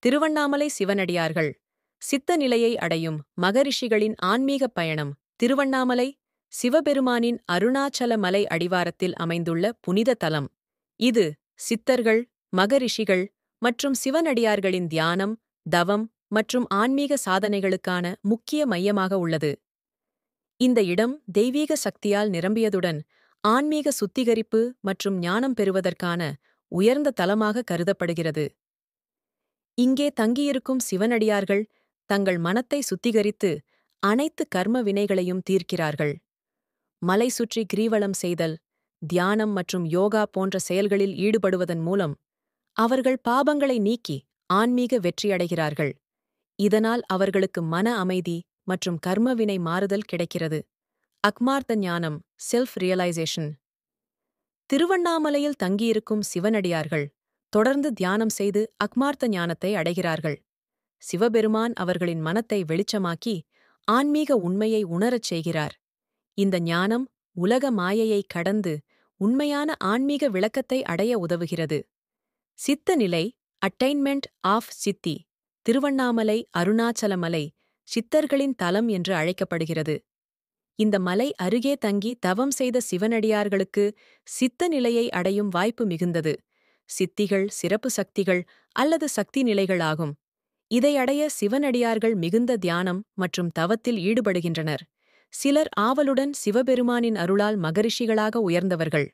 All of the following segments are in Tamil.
திருவண்ணாமலை சிவனடியார்கள் சித்த நிலையை அடையும் மகரிஷிகளின் ஆன்மீகப் பயணம். திருவண்ணாமலை சிவபெருமானின் அருணாச்சல மலை அடிவாரத்தில் அமைந்துள்ள புனித தலம். இது சித்தர்கள், மகரிஷிகள் மற்றும் சிவனடியார்களின் தியானம், தவம் மற்றும் ஆன்மீக சாதனைகளுக்கான முக்கிய மையமாக உள்ளது. இந்த இடம் தெய்வீக சக்தியால் நிரம்பியதுடன் ஆன்மீக சுத்திகரிப்பு மற்றும் ஞானம் பெறுவதற்கான உயர்ந்த தலமாக கருதப்படுகிறது. இங்கே தங்கியிருக்கும் சிவனடியார்கள் தங்கள் மனத்தை சுத்திகரித்து அனைத்து கர்ம வினைகளையும் தீர்க்கிறார்கள். மலை சுற்றி கிரிவலம் செய்தல், தியானம் மற்றும் யோகா போன்ற செயல்களில் ஈடுபடுவதன் மூலம் அவர்கள் பாபங்களை நீக்கி ஆன்மீக வெற்றியடைகிறார்கள். இதனால் அவர்களுக்கு மன அமைதி மற்றும் கர்மவினை மாறுதல் கிடைக்கிறது. அக்மார்த்த ஞானம், செல்ஃப் ரியலைசேஷன். திருவண்ணாமலையில் தங்கியிருக்கும் சிவனடியார்கள் தொடர்ந்து தியானம் செய்து அக்மார்த்த ஞானத்தை அடைகிறார்கள். சிவபெருமான் அவர்களின் மனத்தை வெளிச்சமாக்கி ஆன்மீக உண்மையை உணரச் செய்கிறார். இந்த ஞானம் உலக மாயையை கடந்து உண்மையான ஆன்மீக விளக்கத்தை அடைய உதவுகிறது. சித்த நிலை, அட்டைன்மெண்ட் ஆஃப் சித்தி. திருவண்ணாமலை அருணாச்சலமலை சித்தர்களின் தலம் என்று அழைக்கப்படுகிறது. இந்த மலை அருகே தங்கி தவம் செய்த சிவனடியார்களுக்கு சித்த நிலையை அடையும் வாய்ப்பு மிகுந்தது. சித்திகள் சிறப்பு சக்திகள் அல்லது சக்தி நிலைகளாகும். இதை அடைய சிவனடியார்கள் மிகுந்த தியானம் மற்றும் தவத்தில் ஈடுபடுகின்றனர். சிலர் ஆவலுடன் சிவபெருமானின் அருளால் மகரிஷிகளாக உயர்ந்தவர்கள்.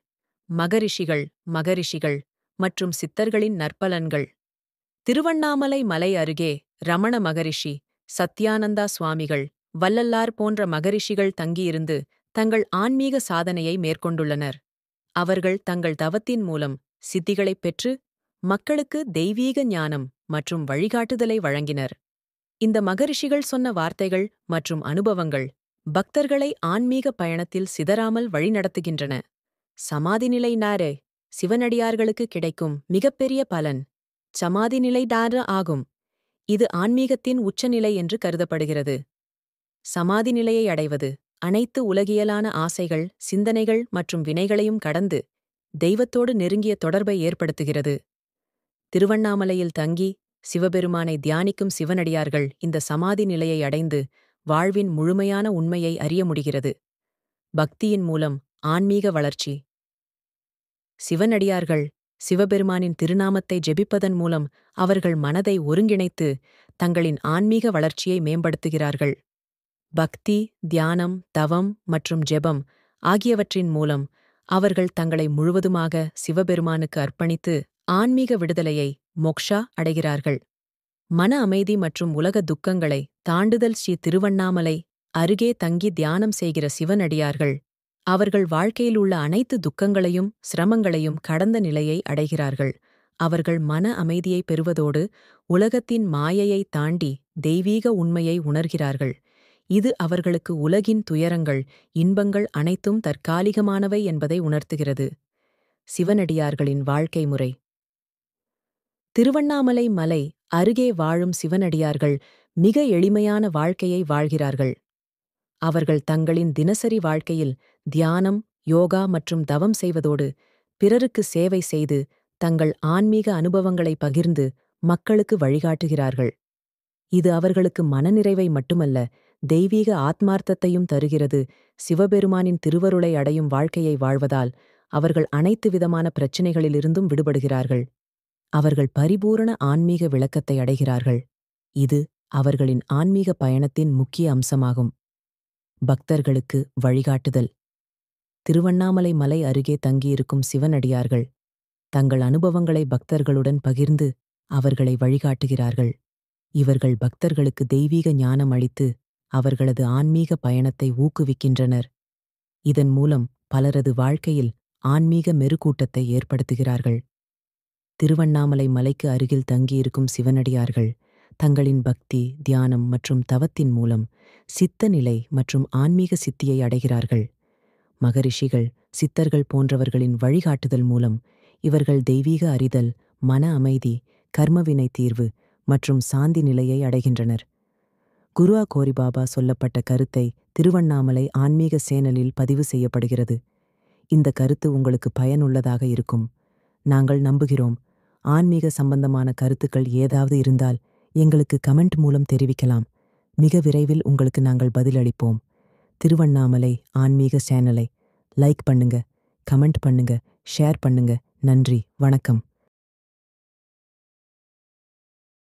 மகரிஷிகள் மற்றும் சித்தர்களின் நற்பலன்கள். திருவண்ணாமலை மலை அருகே ரமண மகரிஷி, சத்யானந்தா சுவாமிகள், வள்ளலார் போன்ற மகரிஷிகள் தங்கியிருந்து தங்கள் ஆன்மீக சாதனையை மேற்கொண்டுள்ளனர். அவர்கள் தங்கள் தவத்தின் மூலம் சித்திகளைப் பெற்று மக்களுக்கு தெய்வீக ஞானம் மற்றும் வழிகாட்டுதலை வழங்கினர். இந்த மகரிஷிகள் சொன்ன வார்த்தைகள் மற்றும் அனுபவங்கள் பக்தர்களை ஆன்மீக பயணத்தில் சிதறாமல் வழிநடத்துகின்றன. சமாதி நிலை நாரே சிவனடியார்களுக்கு கிடைக்கும் மிகப்பெரிய பலன் சமாதி நிலை ஆகும். இது ஆன்மீகத்தின் உச்சநிலை என்று கருதப்படுகிறது. சமாதி நிலையை அடைவது அனைத்து உலகியலான ஆசைகள், சிந்தனைகள் மற்றும் வினைகளையும் கடந்து தெய்வத்தோடு நெருங்கிய தொடர்பை ஏற்படுத்துகிறது. திருவண்ணாமலையில் தங்கி சிவபெருமானை தியானிக்கும் சிவனடியார்கள் இந்த சமாதி நிலையை அடைந்து வாழ்வின் முழுமையான உண்மையை அறிய முடிகிறது. பக்தியின் மூலம் ஆன்மீக வளர்ச்சி. சிவனடியார்கள் சிவபெருமானின் திருநாமத்தை ஜெபிப்பதன் மூலம் அவர்கள் மனதை ஒருங்கிணைத்து தங்களின் ஆன்மீக வளர்ச்சியை மேம்படுத்துகிறார்கள். பக்தி, தியானம், தவம் மற்றும் ஜெபம் ஆகியவற்றின் மூலம் அவர்கள் தங்களை முழுவதுமாக சிவபெருமானுக்கு அர்ப்பணித்து ஆன்மீக விடுதலையை மோக்ஷா அடைகிறார்கள். மன அமைதி மற்றும் உலக துக்கங்களை தாண்டுதல். ஸ்ரீ திருவண்ணாமலை அருகே தங்கி தியானம் செய்கிற சிவனடியார்கள் அவர்கள் வாழ்க்கையில் உள்ள அனைத்து துக்கங்களையும் சிரமங்களையும் கடந்த நிலையை அடைகிறார்கள். அவர்கள் மன அமைதியை பெறுவதோடு உலகத்தின் மாயையை தாண்டி தெய்வீக உண்மையை உணர்கிறார்கள். இது அவர்களுக்கு உலகின் துயரங்கள், இன்பங்கள் அனைத்தும் தற்காலிகமானவை என்பதை உணர்த்துகிறது. சிவனடியார்களின் வாழ்க்கை முறை. திருவண்ணாமலை மலை அருகே வாழும் சிவனடியார்கள் மிக எளிமையான வாழ்க்கையை வாழ்கிறார்கள். அவர்கள் தங்களின் தினசரி வாழ்க்கையில் தியானம், யோகா மற்றும் தவம் செய்வதோடு பிறருக்கு சேவை செய்து தங்கள் ஆன்மீக அனுபவங்களை பகிர்ந்து மக்களுக்கு வழிகாட்டுகிறார்கள். இது அவர்களுக்கு மனநிறைவை மட்டுமல்ல, தெய்வீக ஆத்மார்த்தத்தையும் தருகிறது. சிவபெருமானின் திருவருளை அடையும் வாழ்க்கையை வாழ்வதால் அவர்கள் அனைத்து விதமான பிரச்சினைகளிலிருந்தும் விடுபடுகிறார்கள். அவர்கள் பரிபூரண ஆன்மீக விளக்கத்தை அடைகிறார்கள். இது அவர்களின் ஆன்மீக பயணத்தின் முக்கிய அம்சமாகும். பக்தர்களுக்கு வழிகாட்டுதல். திருவண்ணாமலை மலை அருகே தங்கியிருக்கும் சிவனடியார்கள் தங்கள் அனுபவங்களை பக்தர்களுடன் பகிர்ந்து அவர்களை வழிகாட்டுகிறார்கள். இவர்கள் பக்தர்களுக்கு தெய்வீக ஞானம் அளித்து அவர்களது ஆன்மீக பயணத்தை ஊக்குவிக்கின்றனர். இதன் மூலம் பலரது வாழ்க்கையில் ஆன்மீக மெருகூட்டத்தை ஏற்படுத்துகிறார்கள். திருவண்ணாமலை மலைக்கு அருகில் தங்கியிருக்கும் சிவனடியார்கள் தங்களின் பக்தி, தியானம் மற்றும் தவத்தின் மூலம் சித்த நிலை மற்றும் ஆன்மீக சித்தியை அடைகிறார்கள். மகரிஷிகள், சித்தர்கள் போன்றவர்களின் வழிகாட்டுதல் மூலம் இவர்கள் தெய்வீக அறிதல், மன அமைதி, கர்மவினை தீர்வு மற்றும் சாந்தி நிலையை அடைகின்றனர். குருவா கோரிபாபா சொல்லப்பட்ட கருத்தை திருவண்ணாமலை ஆன்மீக சேனலில் பதிவு செய்யப்படுகிறது. இந்த கருத்து உங்களுக்கு பயனுள்ளதாக இருக்கும். நாங்கள் நம்புகிறோம். ஆன்மீக சம்பந்தமான கருத்துக்கள் ஏதாவது இருந்தால் எங்களுக்கு கமெண்ட் மூலம் தெரிவிக்கலாம். மிக விரைவில் உங்களுக்கு நாங்கள் பதிலளிப்போம். திருவண்ணாமலை ஆன்மீக சேனலை லைக் பண்ணுங்க, கமெண்ட் பண்ணுங்க, ஷேர் பண்ணுங்க. நன்றி, வணக்கம்.